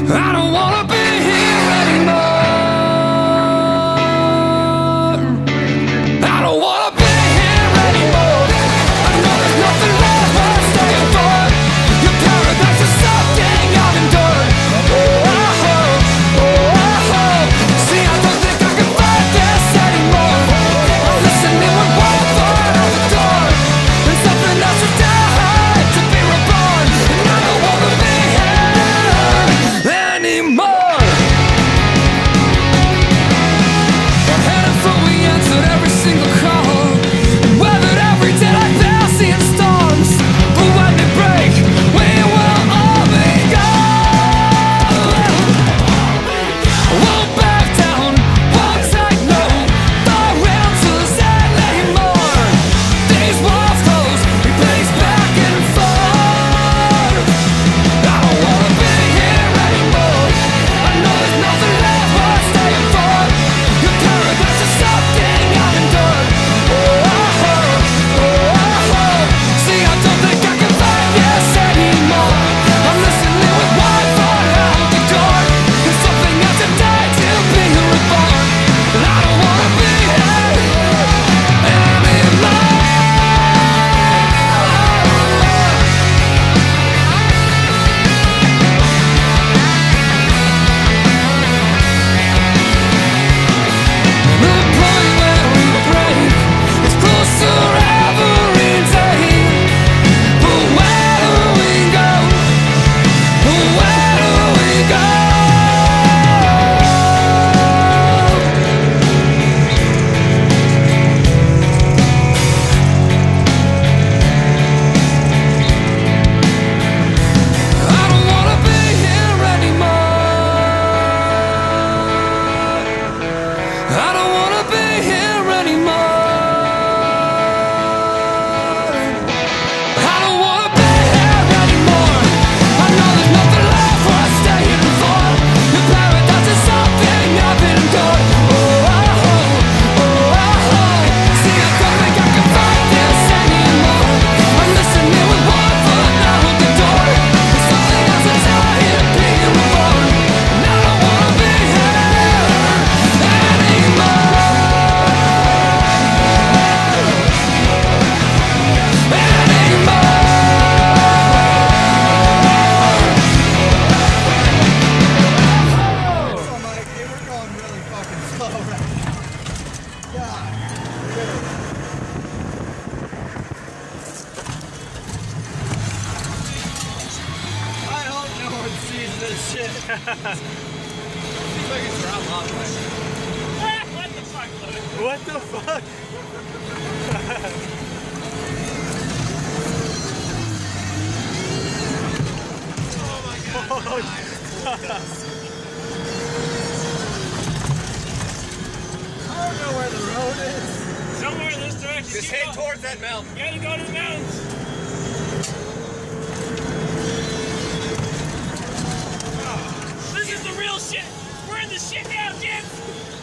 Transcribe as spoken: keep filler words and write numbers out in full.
I don't wanna be here anymore. I don't wanna be here anymore. I know there's nothing left worth staying for. Your paradise is something I've endured. Oh, oh, oh, oh, oh. See, I don't think I can fight this anymore. I'm listening with one foot out the door, and something else is died to be reborn. And I don't wanna be here anymore. Our headed for we answered every single call, and weathered every day like they'll see in storms. But when they break, we will all be gone. Won't back down, won't take no for answers anymore. These walls close, we pace back and forth. I don't wanna be here anymore. I know there's nothing left worth staying for. Your paradise is something I've endured. Oh, oh, oh, oh, oh. See, I don't think I can fight this anymore. I'm listening with one foot out the door, and something else to die to be reborn. And I don't wanna be here anymore. The point where we break is closer every day. But where do we go? Where do we go? I don't wanna be here anymore. I don't wanna be here anymore. I don't wanna be here anymore. I know there's nothing left worth staying for. Your paradise is something I've endured. Oh, oh, oh, oh, oh. See, I don't think I can fight this anymore. I'm listening with one foot out the door, and something else is out here being reborn. And I don't wanna be here anymore. Oh, Mike, hey, we're going really fucking slow right now. God, really. I hope no one sees this shit. Seems like it's around lot way. What the fuck, Luke? What the fuck? Oh my god. I don't know where the road is. Somewhere in this direction. Just Keep head going. towards that mountain. You gotta go to the mountains. This is the real shit. We're in the shit now, kids.